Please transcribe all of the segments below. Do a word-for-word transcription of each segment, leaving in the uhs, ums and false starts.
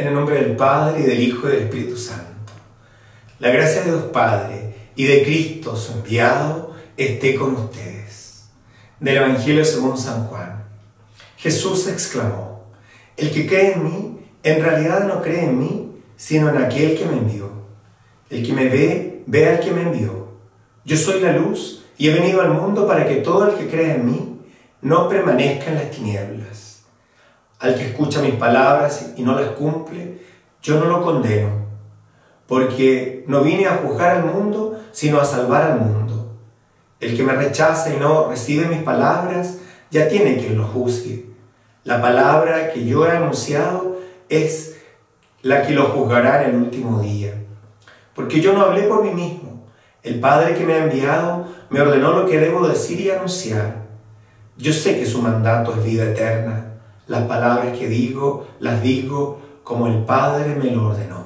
En el nombre del Padre, y del Hijo, y del Espíritu Santo. La gracia de Dios Padre y de Cristo, su enviado, esté con ustedes. Del Evangelio según San Juan. Jesús exclamó: el que cree en mí, en realidad no cree en mí, sino en aquel que me envió. El que me ve, ve al que me envió. Yo soy la luz, y he venido al mundo para que todo el que cree en mí no permanezca en las tinieblas. Al que escucha mis palabras y no las cumple, yo no lo condeno, porque no vine a juzgar al mundo, sino a salvar al mundo. El que me rechaza y no recibe mis palabras, ya tiene quien lo juzgue. La palabra que yo he anunciado es la que lo juzgará en el último día. Porque yo no hablé por mí mismo. El Padre que me ha enviado me ordenó lo que debo decir y anunciar. Yo sé que su mandato es vida eterna. Las palabras que digo, las digo como el Padre me lo ordenó.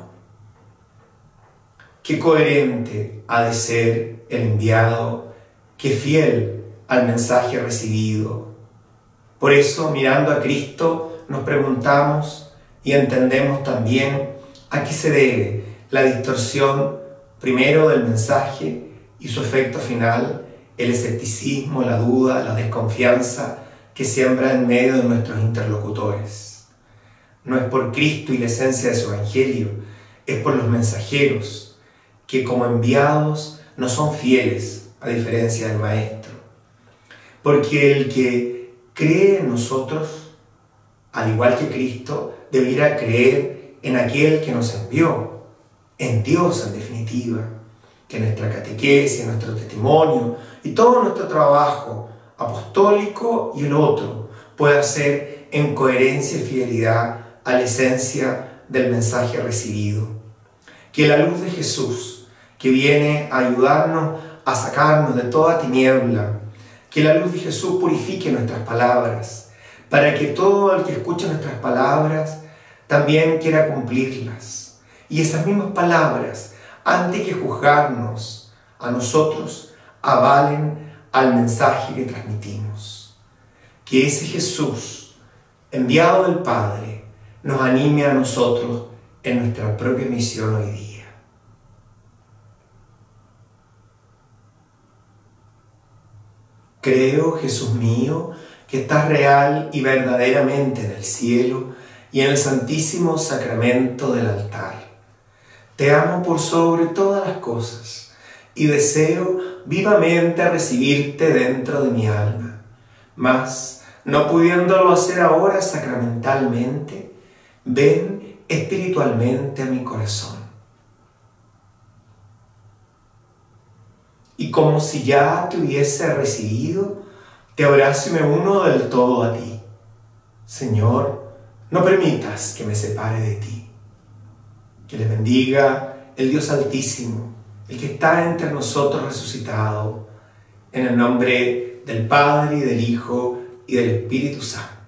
Qué coherente ha de ser el enviado, qué fiel al mensaje recibido. Por eso, mirando a Cristo, nos preguntamos y entendemos también a qué se debe la distorsión primero del mensaje y su efecto final, el escepticismo, la duda, la desconfianza que siembra en medio de nuestros interlocutores. No es por Cristo y la esencia de su Evangelio, es por los mensajeros, que como enviados no son fieles, a diferencia del Maestro. Porque el que cree en nosotros, al igual que Cristo, debiera creer en aquel que nos envió, en Dios en definitiva, que nuestra catequesis, nuestro testimonio y todo nuestro trabajo apostólico y el otro pueda ser en coherencia y fidelidad a la esencia del mensaje recibido. Que la luz de Jesús, que viene a ayudarnos a sacarnos de toda tiniebla, que la luz de Jesús purifique nuestras palabras, para que todo el que escuche nuestras palabras también quiera cumplirlas. Y esas mismas palabras, antes que juzgarnos a nosotros, avalen al mensaje que transmitimos. Que ese Jesús, enviado del Padre, nos anime a nosotros en nuestra propia misión hoy día. Creo, Jesús mío, que estás real y verdaderamente en el cielo y en el santísimo sacramento del altar. Te amo por sobre todas las cosas y deseo vivamente recibirte dentro de mi alma. Mas, no pudiéndolo hacer ahora sacramentalmente, ven espiritualmente a mi corazón. Y como si ya te hubiese recibido, te abrazo y me uno del todo a ti. Señor, no permitas que me separe de ti. Que le bendiga el Dios Altísimo, el que está entre nosotros resucitado, en el nombre del Padre, y del Hijo, y del Espíritu Santo.